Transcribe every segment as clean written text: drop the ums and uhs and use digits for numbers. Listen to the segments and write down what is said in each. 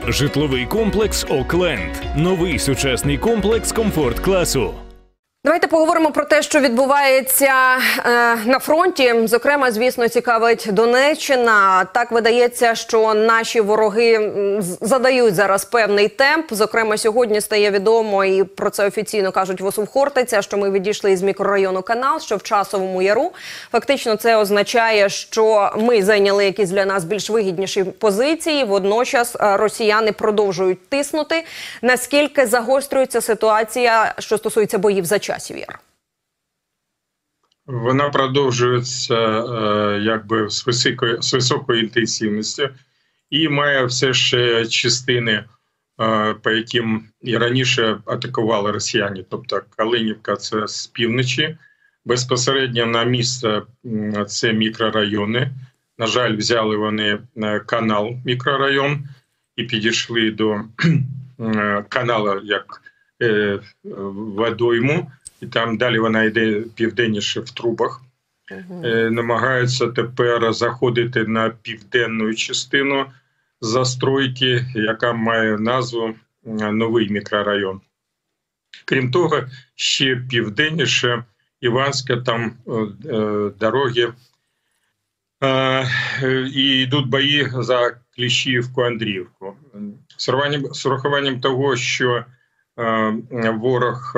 Житловий комплекс «Окленд». Новий сучасний комплекс комфорт-класу. Давайте поговоримо про те, що відбувається на фронті. Зокрема, звісно, цікавить Донеччина. Так видається, що наші вороги задають зараз певний темп. Зокрема, сьогодні стає відомо, і про це офіційно кажуть в ОСУ Хортиця, що ми відійшли із мікрорайону Канал, що в Часовому Яру. Фактично це означає, що ми зайняли якісь для нас більш вигідніші позиції. Водночас росіяни продовжують тиснути. Наскільки загострюється ситуація, що стосується боїв за Часів Яр? Вона продовжується якби з високою інтенсивністю і має все ще частини, по яким і раніше атакували росіяни. Тобто Калинівка – це з півночі, безпосередньо на місце це мікрорайони. На жаль, взяли вони Канал мікрорайон і підійшли до каналу як водойму. І там далі вона йде південніше в Трубах. Намагаються тепер заходити на південну частину застройки, яка має назву Новий мікрорайон. Крім того, ще південніше Іванська, там дороги. І йдуть бої за Кліщіївку, Андріївку. З урахуванням того, що ворог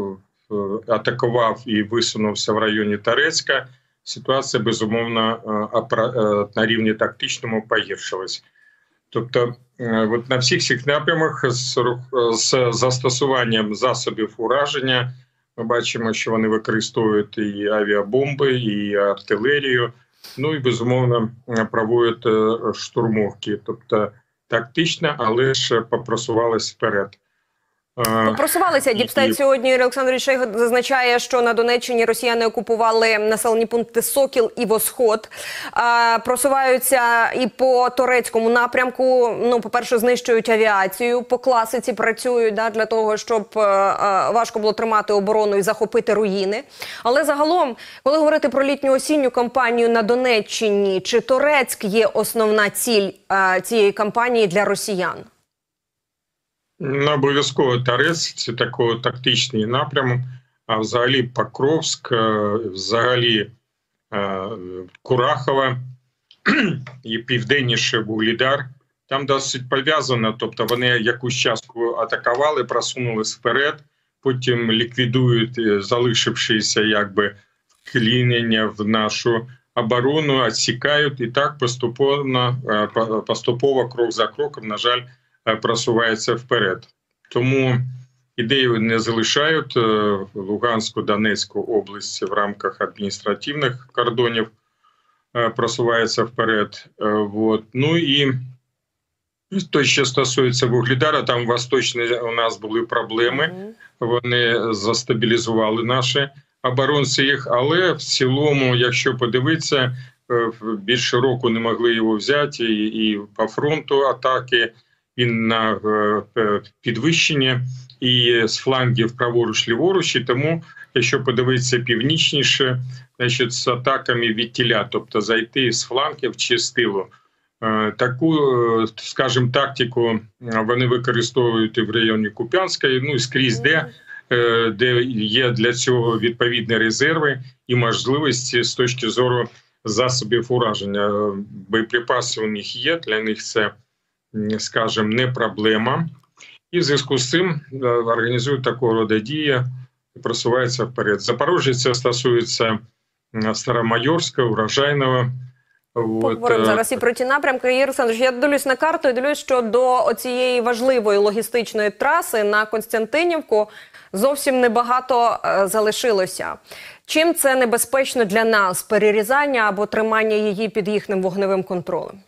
атакував і висунувся в районі Торецька, ситуація, безумовно, на рівні тактичному погіршилась. Тобто от на всіх цих напрямах з застосуванням засобів ураження ми бачимо, що вони використовують і авіабомби, і артилерію, ну і, безумовно, проводять штурмовки. Тобто тактично, але ж попросувались вперед. Просувалися. Діпстейт сьогодні, Юрій Олександрович Шойгу зазначає, що на Донеччині росіяни окупували населені пункти Сокіл і Восход. Просуваються і по Торецькому напрямку. Ну, по-перше, знищують авіацію, по класиці працюють для того, щоб важко було тримати оборону і захопити руїни. Але загалом, коли говорити про літньо-осінню кампанію на Донеччині, чи Торецьк є основна ціль цієї кампанії для росіян? Ну, обов'язково Торецьк – це такий тактичний напрямок, а взагалі Покровськ, взагалі Курахова і південніше Вугледар. Там досить пов'язано, тобто вони якусь частку атакували, просунулись вперед, потім ліквідують залишившися якби вклінення в нашу оборону, відсікають і так поступово, крок за кроком, на жаль, просувається вперед. Тому ідею не залишають Луганську, Донецьку області в рамках адміністративних кордонів, просувається вперед. Ну і то, що стосується Вугледара, там восточні у нас були проблеми, вони застабілізували наші оборонці їх, але в цілому, якщо подивитися, більше року не могли його взяти і по фронту атаки, він на підвищенні і з флангів праворуч-ліворуч, і тому, якщо подивитися північніше, значить, з атаками від тіля, тобто зайти з флангів чи з тилу. Таку, скажімо, тактику вони використовують і в районі Куп'янської, ну і скрізь, де є для цього відповідні резерви і можливості з точки зору засобів ураження. Боєприпаси у них є, для них це, скажімо, не проблема. І в зв'язку з цим організують такого роду дії і просуваються вперед. Запоріжжя це стосується Старомайорська, Урожайного. Поговоримо зараз і про ті напрямки. Юрій Олександрович, я дивлюсь на карту і дивлюсь, що до оцієї важливої логістичної траси на Костянтинівку зовсім небагато залишилося. Чим це небезпечно для нас? Перерізання або тримання її під їхнім вогневим контролем?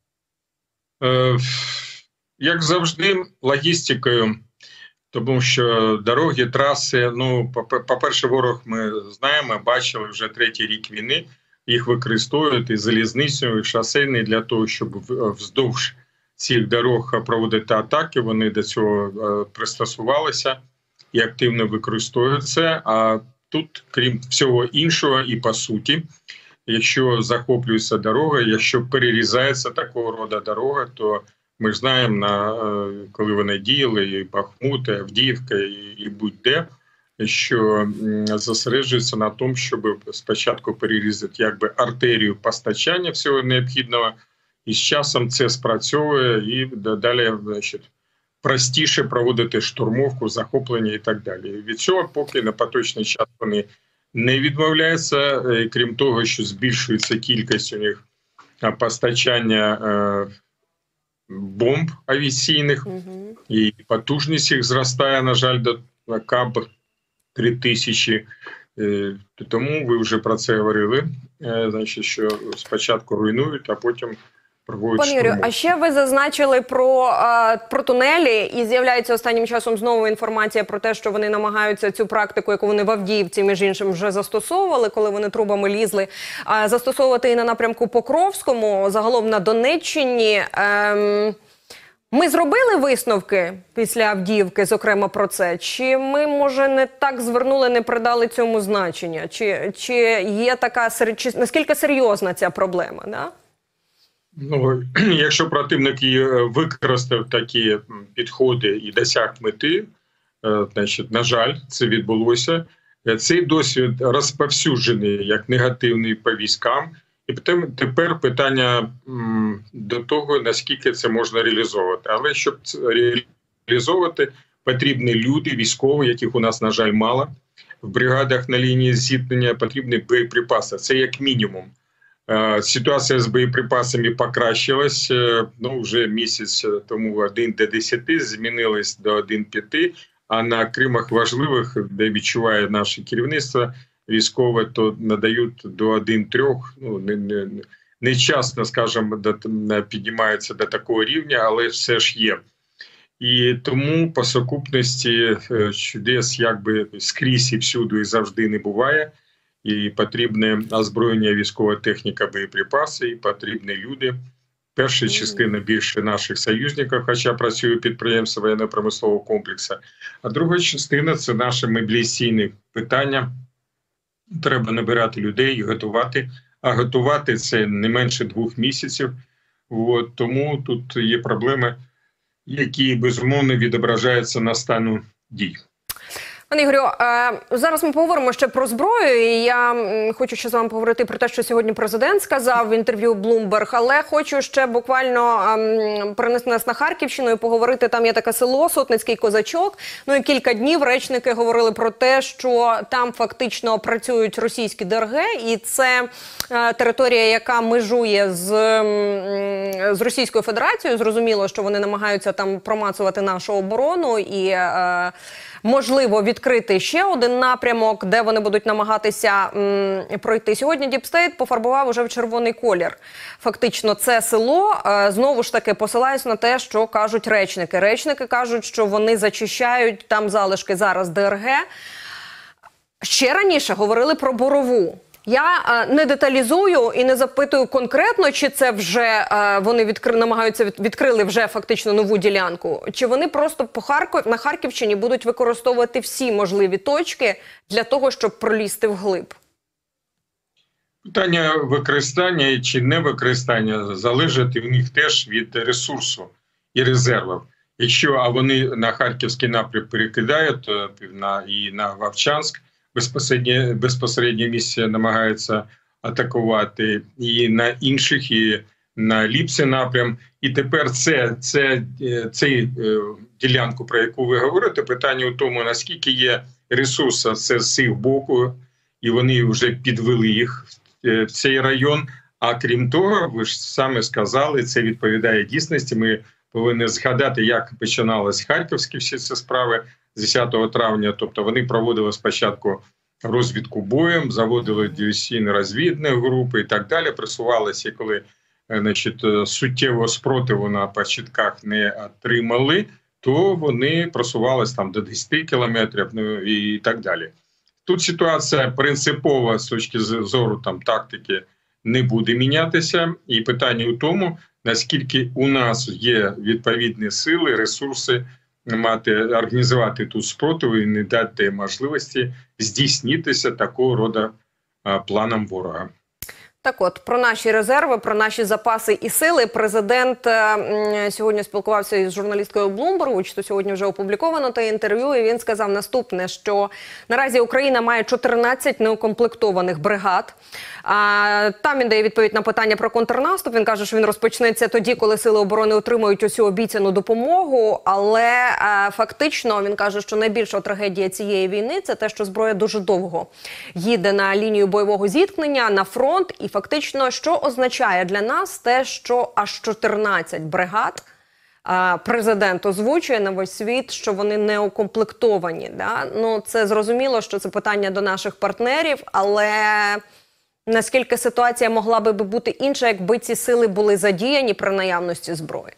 Як завжди, логістикою, тому що дороги, траси, ну, по-перше, ворог ми знаємо, бачили вже третій рік війни, їх використовують і залізницю, і шосейні для того, щоб вздовж цих дорог проводити атаки, вони до цього пристосувалися і активно використовують це. А тут, крім всього іншого, і по суті, якщо захоплюється дорога, якщо перерізається такого роду дорога, то Ми ж знаємо, коли вони діяли, і Бахмут, і Авдіївка, і будь-де, що зосереджується на тому, щоб спочатку перерізати якби артерію постачання всього необхідного, і з часом це спрацьовує, і далі, значить, простіше проводити штурмовку, захоплення і так далі. Від цього поки на поточний час вони не відмовляються, крім того, що збільшується кількість у них постачання бомб авіаційних, і потужність їх зростає, на жаль, до КАБ 3000. Тому ви вже про це говорили, значить, що спочатку руйнують, а потім проводять Пане Юрію, штурмовку. а ще ви зазначили про тунелі, і з'являється останнім часом знову інформація про те, що вони намагаються цю практику, яку вони в Авдіївці, між іншим, вже застосовували, коли вони трубами лізли, застосовувати і на напрямку Покровському, загалом на Донеччині. Ми зробили висновки після Авдіївки, зокрема, про це? Чи ми, може, не так звернули, не придали цьому значення? Чи є така, наскільки серйозна ця проблема, да? Ну, якщо противник використав такі підходи і досяг мети, значить, на жаль, це відбулося. Цей досвід розповсюджений як негативний по військам. І тепер питання до того, наскільки це можна реалізовувати. Але щоб це реалізовувати, потрібні люди, військові, яких у нас, на жаль, мало. В бригадах на лінії зіткнення потрібні боєприпаси. Це як мінімум. Ситуація з боєприпасами покращилась. Ну, вже місяць тому 1 до 10 змінилась до 1,5. А на Кримах важливих, де відчуває наше керівництво військове, то надають до 1,3. Ну, не часто, скажімо, піднімаються до такого рівня, але все ж є. І тому по сукупності чудес якби скрізь і всюди і завжди не буває. І потрібне озброєння, військова техніка, боєприпаси, і потрібні люди. Перша частина більше наших союзників, хоча працює підприємство воєнно-промислового комплексу. А друга частина – це наше мобілізаційне питання. Треба набирати людей і готувати. А готувати – це не менше 2 місяців. От, тому тут є проблеми, які, безумовно, відображаються на стану дій. Пане Ігорю, зараз ми поговоримо ще про зброю, і я хочу ще з вами поговорити про те, що сьогодні президент сказав в інтерв'ю Bloomberg, але хочу ще буквально перенести нас на Харківщину і поговорити, там є таке село, Сотницький Козачок, ну і кілька днів речники говорили про те, що там фактично працюють російські ДРГ, і це територія, яка межує з Російською Федерацією, зрозуміло, що вони намагаються там промацувати нашу оборону і можливо відкрити ще один напрямок, де вони будуть намагатися пройти. Сьогодні Діпстейт пофарбував уже в червоний колір. Фактично це село, знову ж таки, посилаюсь на те, що кажуть речники. Речники кажуть, що вони зачищають там залишки зараз ДРГ. Ще раніше говорили про Борову. Я не деталізую і не запитую конкретно, чи це вже вони відкрили вже фактично нову ділянку, чи вони просто на Харківщині будуть використовувати всі можливі точки для того, щоб пролізти вглиб. Питання використання чи не використання залежить в них теж від ресурсу і резервів. Якщо вони на Харківський напрям перекидають і на Вовчанськ, безпосереднє місце намагаються атакувати і на інших, і на Ліпці напрям. І тепер цей ділянку, про яку ви говорите, питання у тому, наскільки є ресурсу з їх боку, і вони вже підвели їх в цей район. А крім того, ви ж самі сказали, це відповідає дійсності. Ми повинні згадати, як починалися харківські всі ці справи з 10 травня. Тобто вони проводили спочатку розвідку боєм, заводили диверсійно-розвідні групи і так далі. Просувалися, і коли суттєвого спротиву на початках не отримали, то вони просувалися там до 10 кілометрів, ну, і так далі. Тут ситуація принципова з точки зору там тактики не буде мінятися. І питання у тому, наскільки у нас є відповідні сили, ресурси організувати тут спротив і не дати можливості здійснитися такого роду планом ворога. Так от, про наші резерви, про наші запаси і сили. Президент сьогодні спілкувався із журналісткою Bloomberg, чи то сьогодні вже опубліковано те інтерв'ю, і він сказав наступне, що наразі Україна має 14 неукомплектованих бригад. Там він дає відповідь на питання про контрнаступ. Він каже, що він розпочнеться тоді, коли сили оборони отримають усю обіцяну допомогу. Але фактично він каже, що найбільша трагедія цієї війни – це те, що зброя дуже довго їде на лінію бойового зіткнення, на фронт. І фактично, що означає для нас те, що аж 14 бригад президент озвучує на весь світ, що вони не укомплектовані. Да? Ну, це зрозуміло, що це питання до наших партнерів, але наскільки ситуація могла би бути інша, якби ці сили були задіяні при наявності зброї?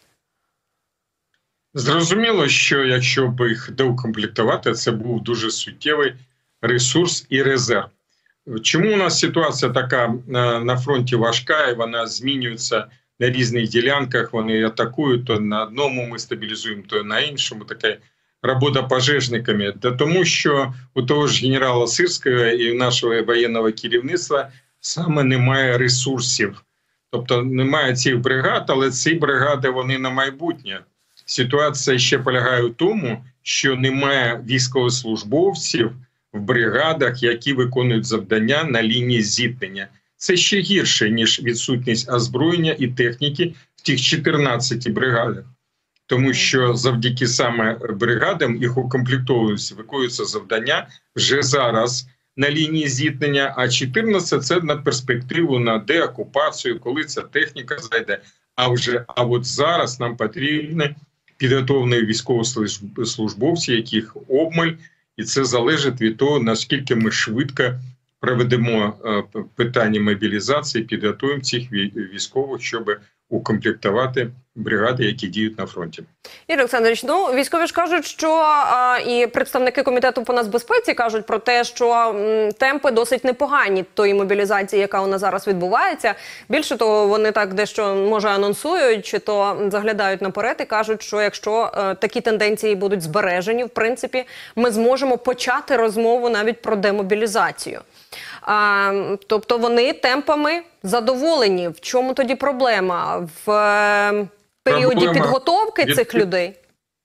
Зрозуміло, що якщо б їх доукомплектувати, це був дуже суттєвий ресурс і резерв. Чому у нас ситуація така на фронті важка, і вона змінюється на різних ділянках, вони атакують, то на одному ми стабілізуємо, то на іншому, така робота пожежниками. Та тому що у того ж генерала Сирського і нашого воєнного керівництва саме немає ресурсів. Тобто немає цих бригад, але ці бригади, вони на майбутнє. Ситуація ще полягає в тому, що немає військовослужбовців в бригадах, які виконують завдання на лінії зіткнення. Це ще гірше, ніж відсутність озброєння і техніки в тих 14 бригадах. Тому що завдяки саме бригадам їх укомплектовуються, виконуються завдання вже зараз на лінії зіткнення, а 14 – це на перспективу, на деокупацію, коли ця техніка зайде. А от зараз нам потрібні підготовлені військовослужбовці, яких обмаль, і це залежить від того, наскільки ми швидко проведемо питання мобілізації, підготуємо цих військових, щоб укомплектувати бригади, які діють на фронті. Юрій Олександрович, ну, військові ж кажуть, що і представники Комітету по нацбезпеці кажуть про те, що темпи досить непогані тої мобілізації, яка у нас зараз відбувається. Більше того, вони так дещо, може, анонсують, чи то заглядають наперед і кажуть, що якщо такі тенденції будуть збережені, в принципі, ми зможемо почати розмову навіть про демобілізацію. Тобто вони темпами задоволені. В чому тоді проблема? В періоді підготовки цих людей?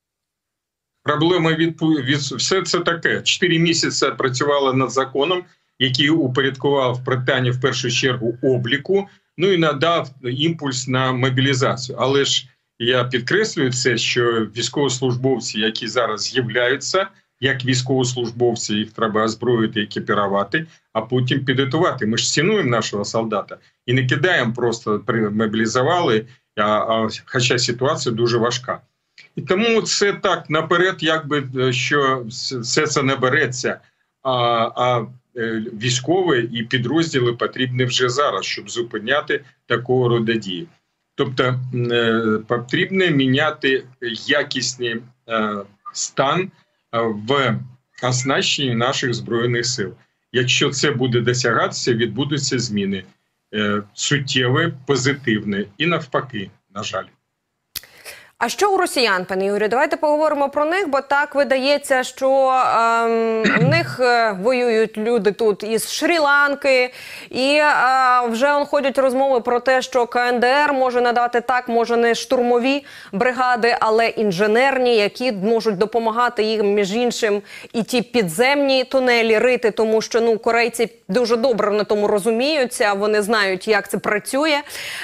Проблема все це таке. 4 місяці працювали над законом, який упорядкував питання в першу чергу обліку, ну і надав імпульс на мобілізацію. Але ж я підкреслюю це, що військовослужбовці, які зараз з'являються, як військовослужбовці, їх треба озброїти, екіпірувати, а потім підготувати. Ми ж цінуємо нашого солдата і не кидаємо просто, мобілізували, хоча ситуація дуже важка. І тому це так наперед, якби, що все це не береться, а військові і підрозділи потрібні вже зараз, щоб зупиняти такого роду дії. Тобто потрібно міняти якісний стан в оснащенні наших Збройних сил. Якщо це буде досягатися, відбудуться зміни суттєві, позитивні і навпаки, на жаль. А що у росіян, пане Юрію? Давайте поговоримо про них, бо так видається, що в них воюють люди тут із Шрі-Ланки, і вже ходять розмови про те, що КНДР може надати так, може не штурмові бригади, але інженерні, які можуть допомагати їм, між іншим, і ті підземні тунелі рити, тому що, ну, корейці дуже добре на тому розуміються, вони знають, як це працює.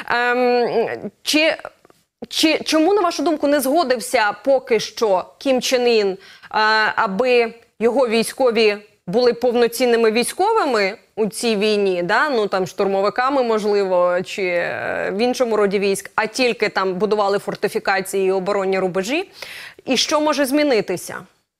Чому, на вашу думку, не згодився поки що Кім Чен Ін, аби його військові були повноцінними військовими у цій війні, да? Ну, там, штурмовиками, можливо, чи в іншому роді військ, а тільки там будували фортифікації і оборонні рубежі? І що може змінитися?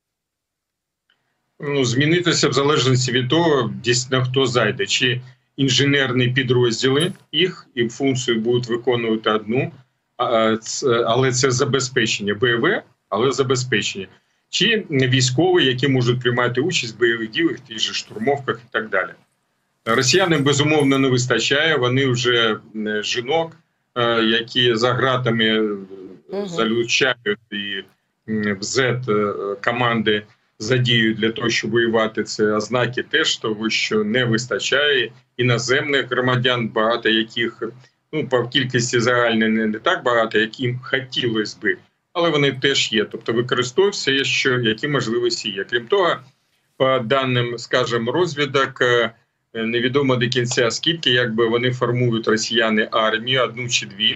Ну, змінитися в залежності від того, дійсно, хто зайде. Чи інженерні підрозділи їх і функцію будуть виконувати одну, але це забезпечення бойове, але забезпечення. Чи військові, які можуть приймати участь в бойових діях, тих же штурмовках і так далі. Росіянам, безумовно, не вистачає. Вони вже жінок, які за ґратами залучають і в Z команди задіють для того, щоб воювати, це ознаки теж того, що не вистачає іноземних громадян, багато яких, ну, по кількості загальної не так багато, як їм хотілося би, але вони теж є. Тобто використовуються, які можливості є. Крім того, по даним, скажімо, розвідок, невідомо до кінця скільки, якби вони формують росіяни армію, 1 чи 2.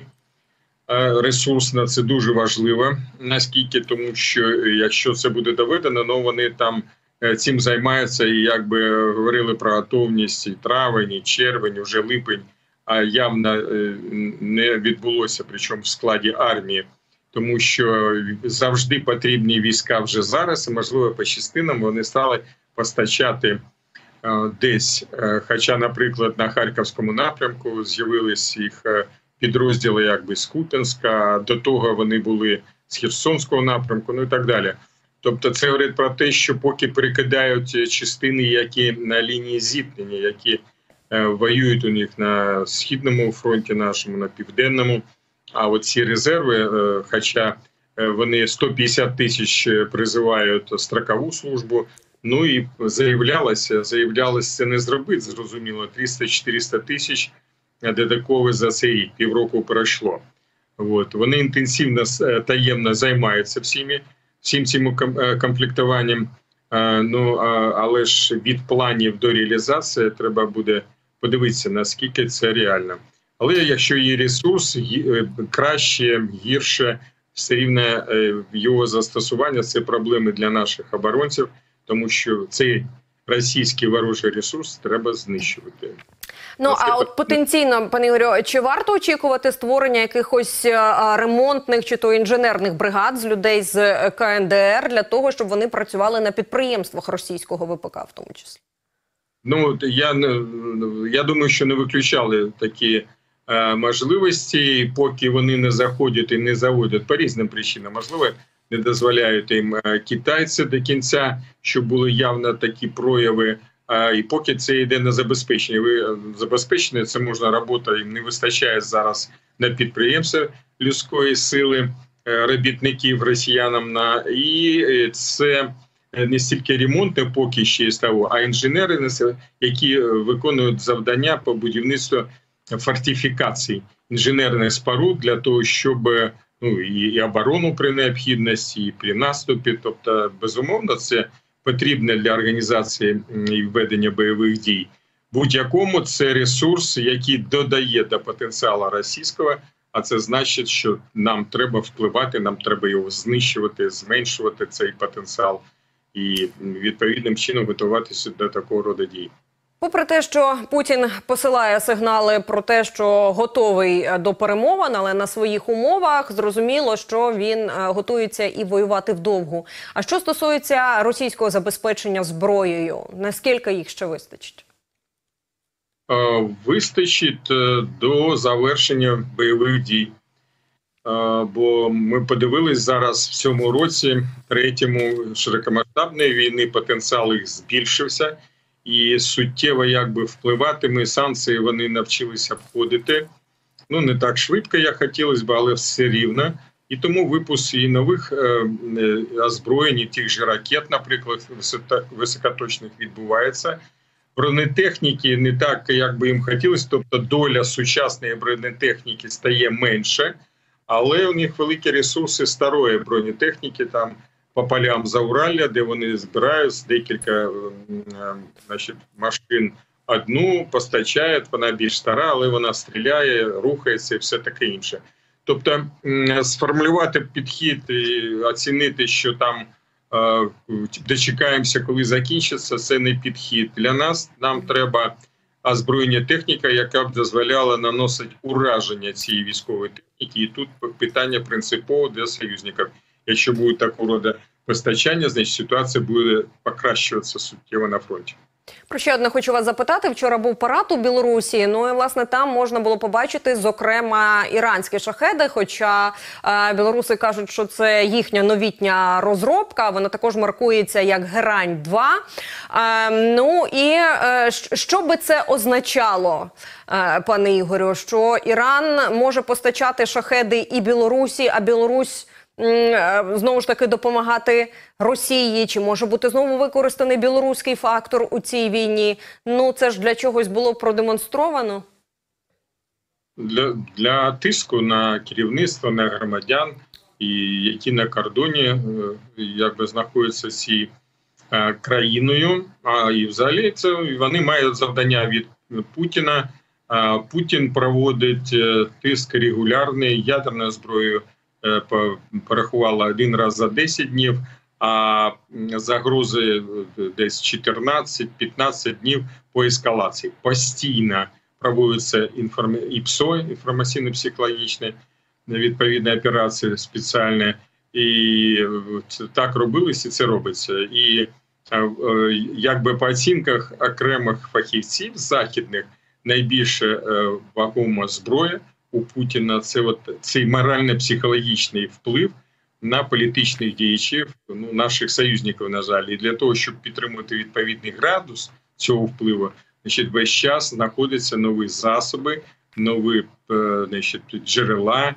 Ресурсно це дуже важливо, наскільки, тому що якщо це буде доведено, ну вони там цим займаються і якби говорили про готовність і травень, і червень, вже липень, а явно не відбулося, причому в складі армії, тому що завжди потрібні війська вже зараз, і можливо по частинам вони стали постачати десь. Хоча, наприклад, на Харківському напрямку з'явились їх підрозділи якби з Куп'янська, до того вони були з Херсонського напрямку, ну і так далі. Тобто це говорить про те, що поки перекидають частини, які на лінії зіткнення, які воюють у них на Східному фронті нашому, на Південному, а от ці резерви, хоча вони 150 тисяч призивають строкову службу, ну і заявлялося це не зробити, зрозуміло, 300-400 тисяч додатково за цей рік, півроку пройшло. От. Вони інтенсивно, таємно займаються всім цим комплектуванням, ну, але ж від планів до реалізації треба буде подивитися, наскільки це реально. Але якщо є ресурс, краще, гірше, все рівно його застосування – це проблеми для наших оборонців, тому що цей російський ворожий ресурс треба знищувати. Ну, а от потенційно, пане Ігорю, чи варто очікувати створення якихось ремонтних чи то інженерних бригад з людей з КНДР для того, щоб вони працювали на підприємствах російського ВПК в тому числі? Ну, я думаю, що не виключали такі можливості, поки вони не заходять і не заводять по різним причинам. Можливо, не дозволяють їм китайці до кінця, щоб були явно такі прояви. І поки це йде на забезпечення. Забезпечення – це можна робота, їм не вистачає зараз на підприємстві людської сили, робітників росіянам. І це не стільки ремонти поки ще є того, а інженери, які виконують завдання по будівництву фортифікацій, інженерних споруд для того, щоб ну, і оборону при необхідності, і при наступі. Тобто, безумовно, це потрібне для організації і ведення бойових дій. Будь-якому це ресурс, який додає до потенціалу російського, а це значить, що нам треба впливати, нам треба його знищувати, зменшувати цей потенціал і відповідним чином готуватися до такого роду дій. Попри те, що Путін посилає сигнали про те, що готовий до перемовин, але на своїх умовах, зрозуміло, що він готується і воювати вдовгу. А що стосується російського забезпечення зброєю, наскільки їх ще вистачить? Вистачить до завершення бойових дій. Бо ми подивились зараз в цьому році, третьому широкомасштабної війни, потенціал їх збільшився. І суттєво якби впливатиме, санкції вони навчилися обходити. Ну, не так швидко, як хотілося б, але все рівно. І тому випуск і нових озброєнь, і тих же ракет, наприклад, високоточних відбувається. Бронетехніки не так, як би їм хотілося, тобто доля сучасної бронетехніки стає менше, але у них великі ресурси старої бронетехніки, там по полям Зауралля, де вони збирають декілька машин. Одну постачають, вона більш стара, але вона стріляє, рухається і все таке інше. Тобто сформулювати підхід і оцінити, що там дочекаємося, коли закінчиться, це не підхід. Для нас нам треба озброєння техніка, яка б дозволяла наносити ураження цієї військової техніки. І тут питання принципово для союзників. Якщо буде такого роду постачання, значить ситуація буде покращуватися суттєво на фронті. Про ще одне хочу вас запитати. Вчора був парад у Білорусі, ну і, власне, там можна було побачити, зокрема, іранські шахеди, хоча білоруси кажуть, що це їхня новітня розробка, вона також маркується як Герань-2. Ну і що би це означало, пане Ігорю, що Іран може постачати шахеди і Білорусі, а Білорусь знову ж таки допомагати Росії? Чи може бути знову використаний білоруський фактор у цій війні? Ну, це ж для чогось було продемонстровано? Для тиску на керівництво, на громадян, і які на кордоні якби знаходяться ці країною, і взагалі це вони мають завдання від Путіна. Путін проводить тиск регулярний, ядерною зброєю порахувала один раз за 10 днів, а загрози десь 14-15 днів по ескалації. Постійно проводяться ІПСО, інформаційно-психологічні відповідні операції спеціальні. І так робилось, і це робиться. І якби по оцінках окремих фахівців західних, найбільше вагома зброя у Путіна – це цей морально-психологічний вплив на політичних діячів, наших союзників, на жаль. І для того, щоб підтримувати відповідний градус цього впливу, весь час знаходяться нові засоби, нові джерела,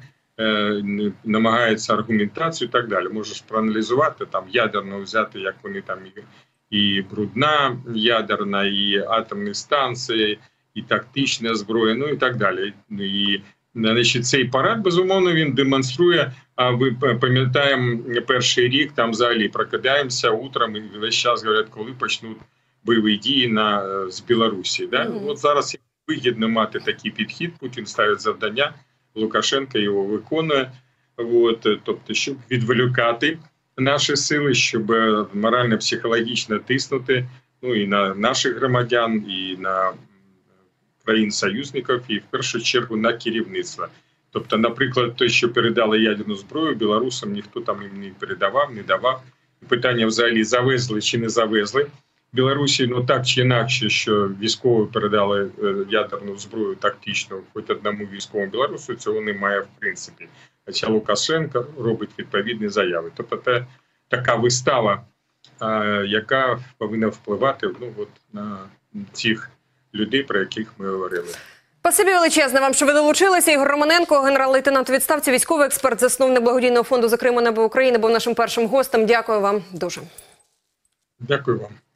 намагаються аргументацію і так далі. Можеш проаналізувати, там ядерно взяти, як вони там і брудна ядерна, і атомні станції, і тактична зброя, і так далі. І цей парад, безумовно, він демонструє, ви пам'ятаємо, перший рік там взагалі прокидаємося утром і весь час говорять, коли почнуть бойові дії з Білорусі. Да? От зараз вигідно мати такий підхід, Путін ставить завдання, Лукашенко його виконує, тобто, щоб відволікати наші сили, щоб морально-психологічно тиснути і на наших громадян, і на країн-союзників, і в першу чергу на керівництво. Тобто, наприклад, те, що передали ядерну зброю білорусам, ніхто там їм не передавав, не давав. Питання взагалі, завезли чи не завезли. Білорусі, так чи інакше, що військові передали ядерну зброю тактичну хоч одному військовому білорусу, цього немає в принципі. Хоча Лукашенко робить відповідні заяви. Тобто це така вистава, яка повинна впливати на цих людей, про яких ми говорили. Спасибі величезне вам, що ви долучилися. Ігор Романенко, генерал-лейтенант у відставці, військовий експерт, засновник благодійного фонду «За Криму небо України», був нашим першим гостем. Дякую вам дуже. Дякую вам.